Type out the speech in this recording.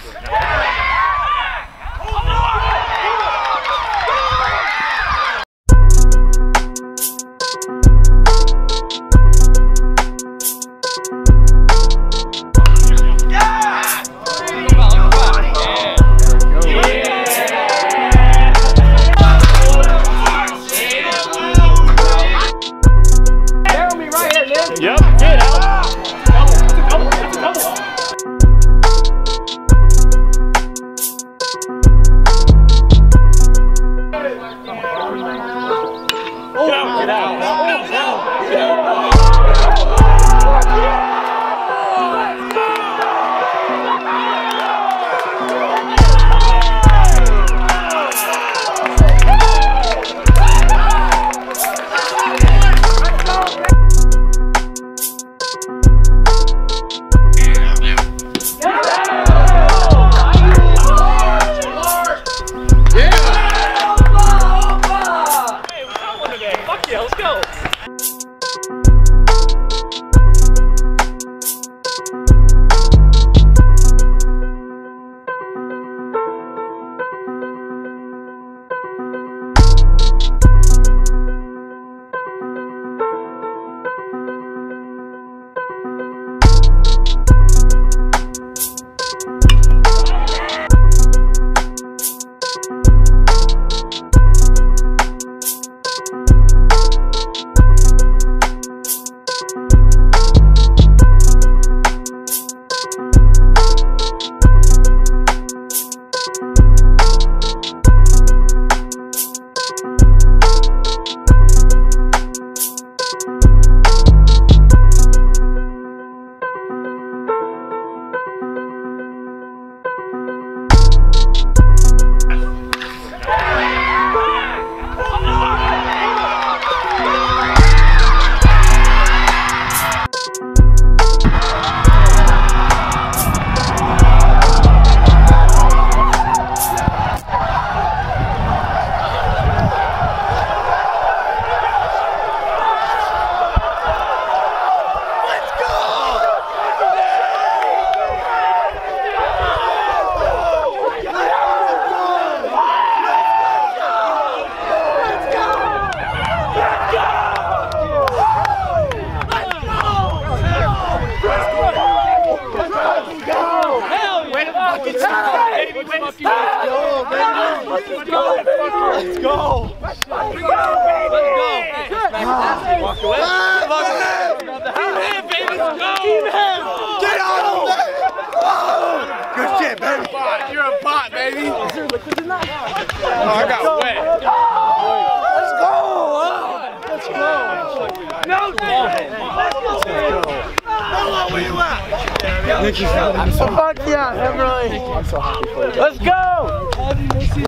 Yep, get out. Get out. Yeah, let's go. Let's go! Walk away. Get out! Good shit, baby. You're a bot, baby. Is there liquid in that? Oh, I got wet. Let's go! No, let's go! How long were you at? I'm so fuck yeah, I'm so happy for you. Let's go!